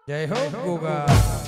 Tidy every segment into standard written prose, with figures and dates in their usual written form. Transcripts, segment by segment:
जय हो गोगा।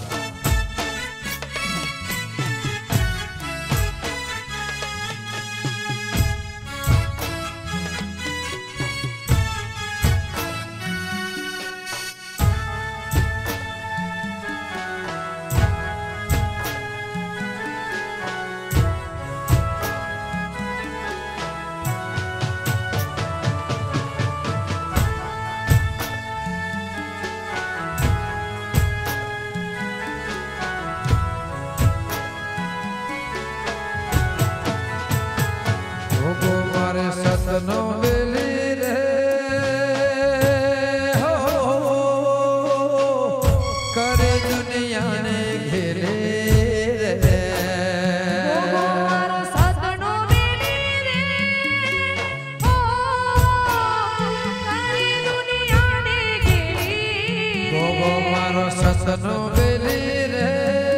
सतनो बेली रे हो करे दुनिया ने घेरे रे गोगो मारो सतनो बेली रे हो करे दुनिया ने घेरे गोगो मारो सतनो बेली रे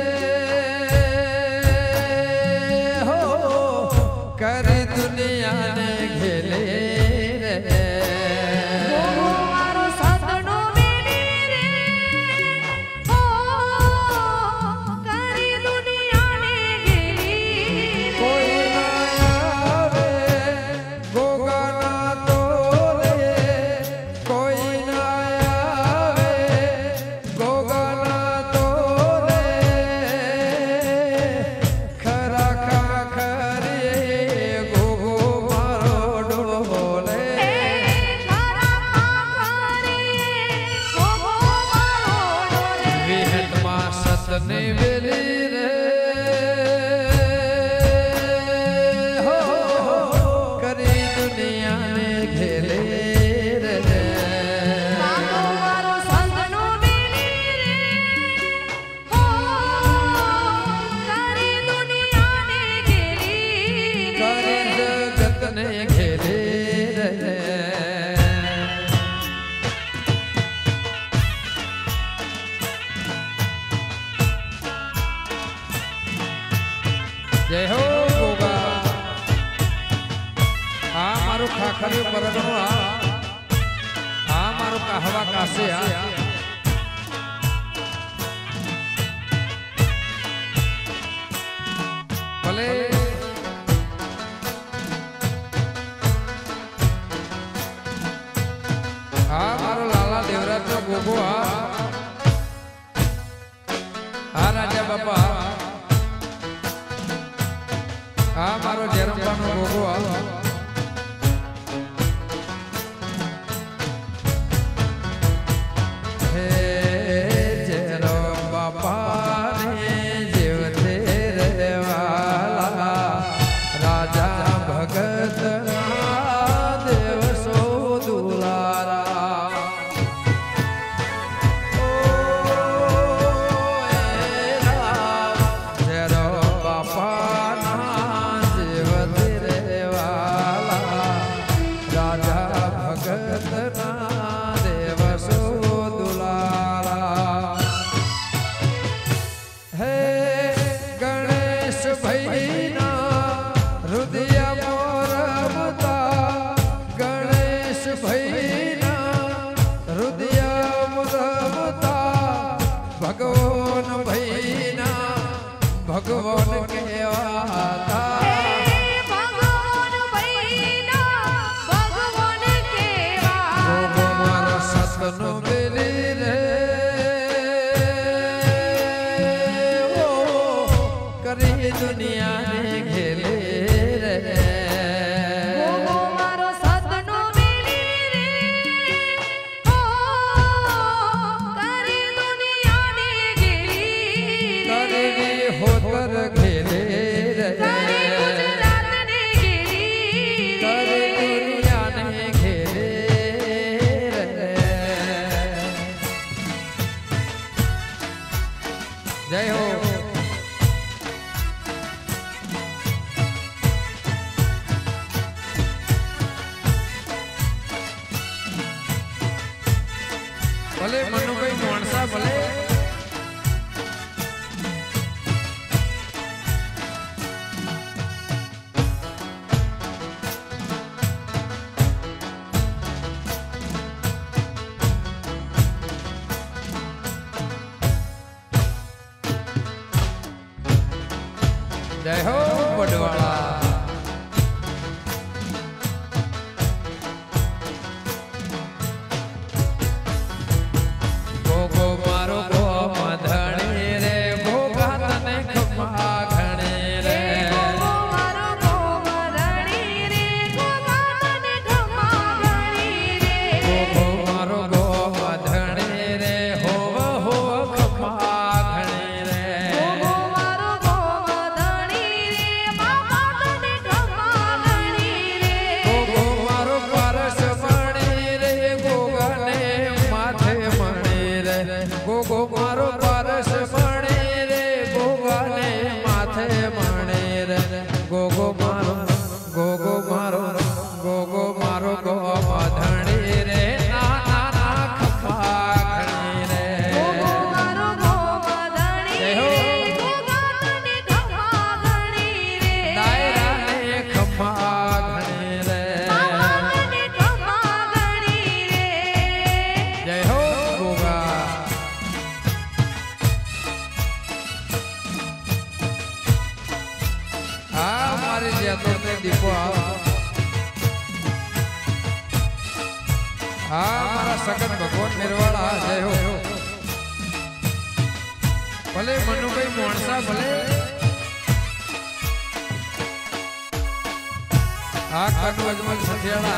हो करे दुनिया ने सतने बेली रे हो करी दुनिया ने घेरे रे गोगो मारो सतनो बेली रे हो करे दुनिया ने घेरी करे जगत ने घेरे रे जय हो गोगा। आ मारो खाखरे परगणो आ मारो कहवा कासे आ भले आ मारो लाला देवराज नो गोगो आ राजा बापा आ मारो जेरंबा नो गोगो हे जेरंबा पाने जीव तेरे वाला राजा भगत देव सो दुलारा जेरंबा पाना भगवान के वाता भगवान भैना भगवान के गोगो मारो सतनो बेली रे ओ करी दुनिया ने घेरे रे गोगो मारो सतनो बेली रे हो करे दुनिया ने घेरी करे होतर घेरे रे करे गुजरात ने घेरी करे दुनिया ने घेरे रे जय हो। भले मनु भाई मानसा भले जय हो बड़वाड़ा। गोगो मारो गोम धनी रे गोगा तने खम्मा घनी रे। गोगो मारो गोम धनी रे गोगा तने खम्मा घनी रे। गोगो मारो गोम धनी रे हो खम्मा घनी रे। गोगो मारो गोम धनी रे बाबा तने खम्मा घनी रे। गोगो मारो परस मणि रे गोगा ने माथे मणि रे। गोगो मारो परस मणि रे गोगा ने माथे मणि रे। गोगो मारो गोगो मारो गोगो मारो गोम धनी रे ना ना ना खम्मा घनी रे। गोगो मारो गोम धनी जय हो। रे गोगा तने खम्मा घनी रे। दायरा ने खम्मा घनी रे। बाबा तने खम्मा घनी रे। जय हो गोगा। हमारे जैतों में दीपो हमारा सगत भगवान निर्वाणा जय हो। भले मनु भाई मोणसा भले कनु अजमल सथियाड़ा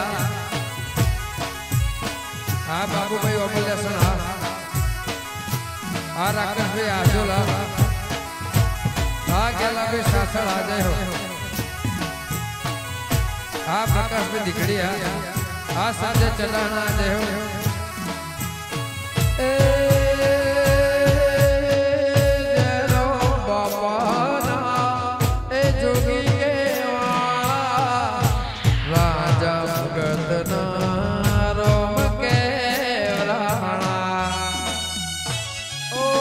बाबू भाई ओपल्यासन राकेश भाई आजोला गेला भाई सासड़ आ जय हो। प्रकाश भाई दिखड़िया साजे चलाना जय हो। जरो बाबा ना ए जोगी के राजा भगत ना रोम के राणा। ओ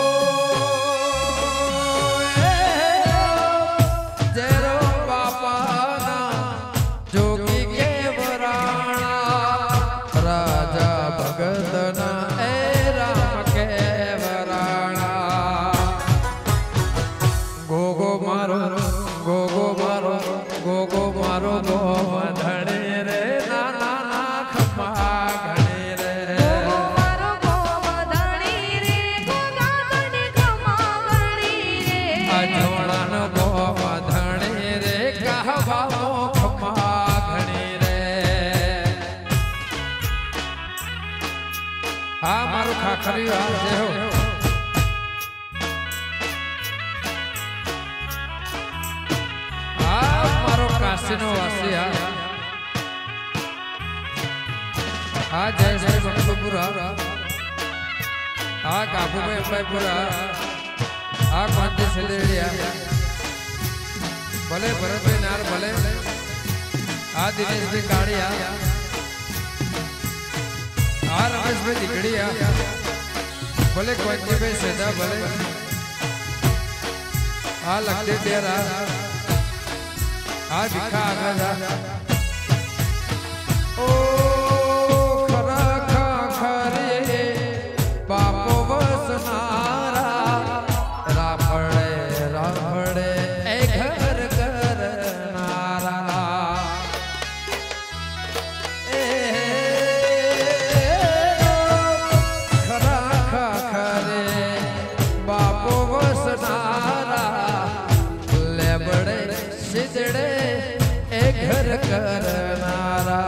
जरो बाबा ना जोगी के वराणा राजा भगत ना ए राम के वराणा। गोगो मारो गोगो मारो गोगो मारो गोम धनी रे ना ना ना खम्मा घनी रे। गोगो मारो गोम धनी रे गोगा तने खम्मा घनी रे। अजोड़न गोम धनी रे कहवा खम्मा घनी रे। मारो खाखरी जय हो। मारो काशीनो वासी जय श्री बंगपुरा काबू में अंबाईपुरा कांति सिलेड़िया भले भरत भाई नार भले दिनेश भाई काड़िया रमेश भाई दिखड़िया भले क्वंजी भाई सेदा भले लगते डेरा भिखा आगरा ओ खरा खा खरे बापो बसनारा राफड़े राफड़े ए घर करनारा। ए खरा खा खरे बापो बसनारा लेबड़े सिजड़े ए घर करनारा।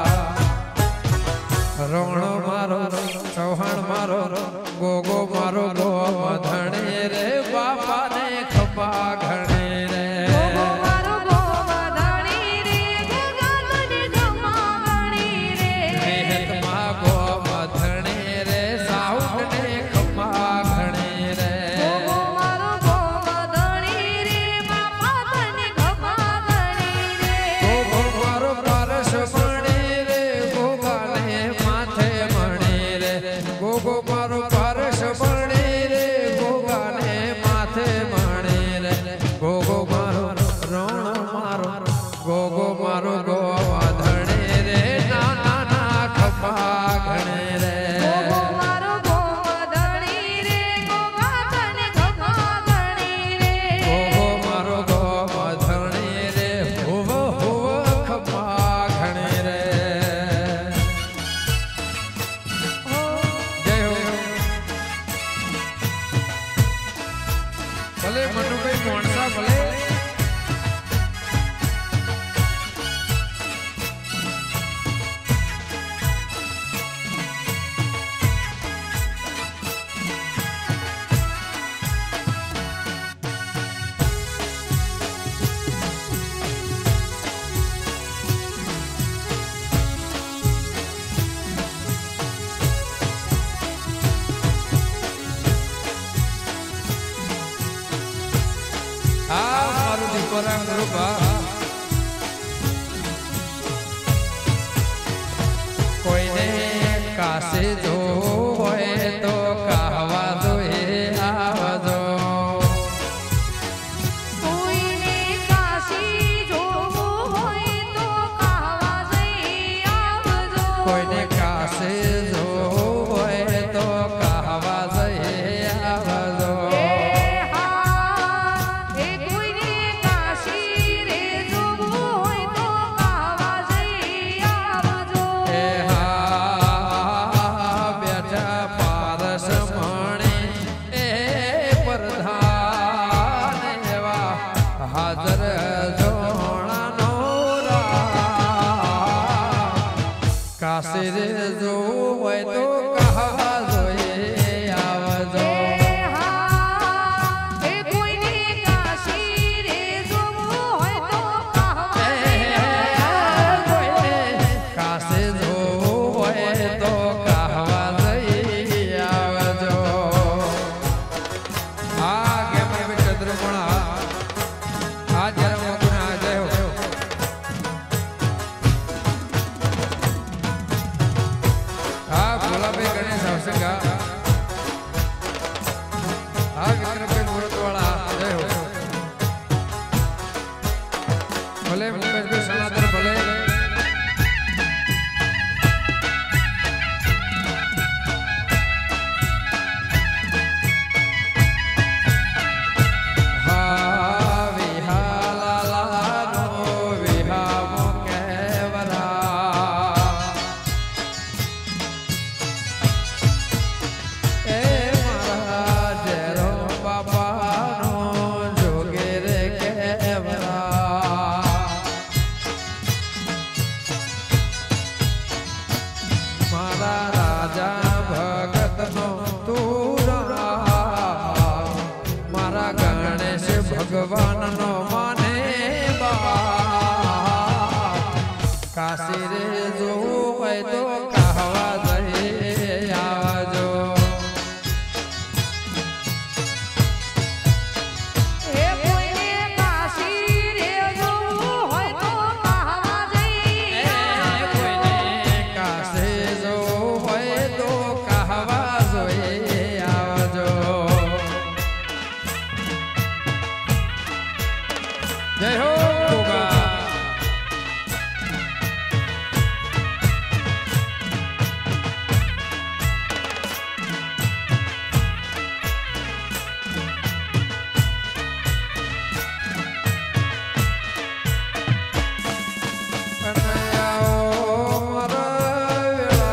रोणो मारो चौहान मारो गोगो मारो गोम धनी रे बाबा ने खम्मा घनी रे। गोगो मारो गोम धनी रे गोगा तने खम्मा घनी रे। रेहत मा गोम धनी रे साउंड ने खम्मा घनी रे। गोगो मारो गोम धनी रे बाबा तने खम्मा घनी रे। गोगो मारो परस मणि रे गोगा ने माथे मणि रे। गोगो मारो परस मणि रे गोगा ने माथे मणि रे। गोगो मारो रोण मारो गोगो मारो गोम धनी रे ना ना ना खम्मा घनी रे। गोगो मारो गोम धनी रे गोगा तने खम्मा घनी रे। गोगो मारो गोम ધ્રુવા કોઈને કાશે જો હોય તો કહેવા જોઈએ આવજો કોઈને કાશી જોવું હોય તો કહેવા જઈ આવજો કોઈને કાશે જો હોય તો કહેવા જઈએ આવજો એ કોઈને કાશી રે જોવું હોય તો કહેવા જઈ આવજો એ બેઠા પારસ મણી એ પ્રધાન એવા હાજર જોણાનો કાશી રે જોવું હોય તો કહેવા જોઈએ આવજો એ કોઈને કાશી રે જોવું હોય તો કહેવા કોઈને કાશે જોવું હોય તો કહેવા જઈ આવજો આ ગેમર ચંદ્રમણા આ જન્મ ગુના જય હો આ ગુલાબી ગણેશ આવશેગા આ વિક્રમભાઈ મુરતવાળા જય હો ભલે મુકેશભાઈ સનાતન ભલે હા વિહાલાલાનો વિહામો કેવરા એ મારા જેરો બાપાનો જોગે રે કેવરા મારા રાજા ભગતનો તું મારા ગણેશ ભગવાનનો માને બા કાશી રે જોવું હોય તો કહેવા જઈએ આવજો એ કોઈને કાશી રે જોવું હોય તો કહેવા જઈ કોઈને કાશે જોવું હોય તો કહેવા જોઈએ આવજો જય હો ગોગા કનૈયાઓ મારા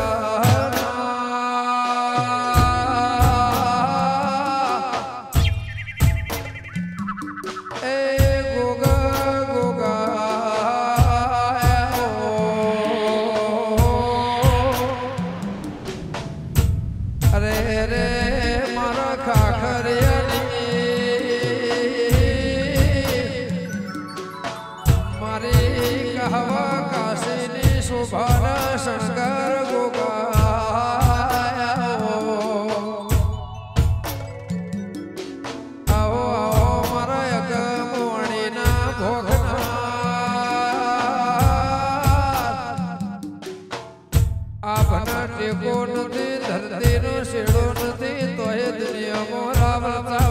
વેળાના એ ગોગા ગોગા અરે રે મારા ખાખરિયાની મારી કહેવા કાશીની શોભાના શણગાર ગોગા આવો આવો મારા અગમવાણીના ભોગના આપના ટેકો નથી ધરતીનો શેડો નથી તોય દુનિયામાં રામ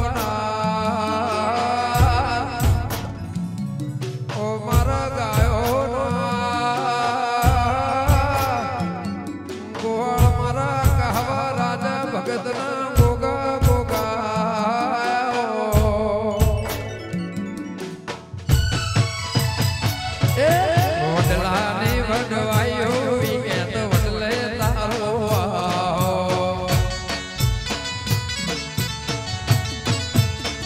ચાવના ઓ મારા ગાયોનો ગોવાળ મારા કહેવા રાજા ભગતના ગોગા ગોગા એ વડલાની વડવાઈઓ વિકેત વડલે તારો આવો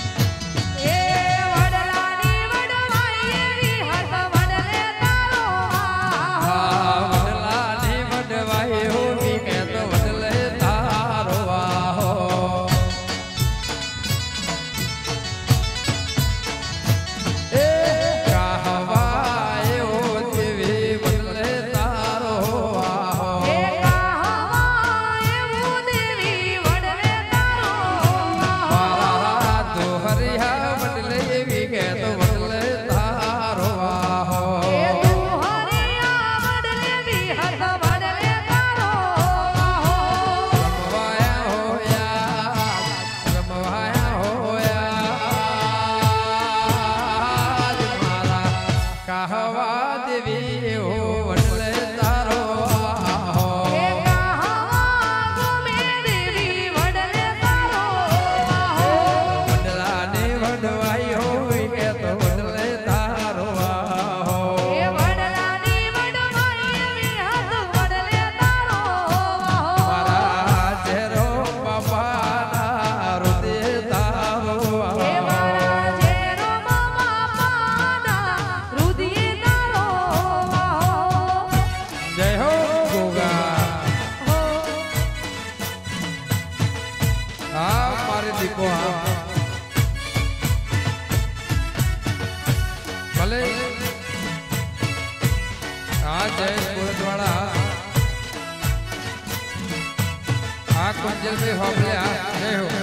कुंजल में होबल्या जय हो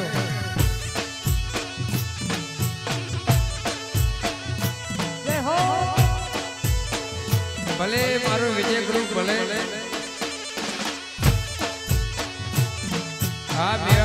जय हो भले मारो विजय ग्रुप भले हाँ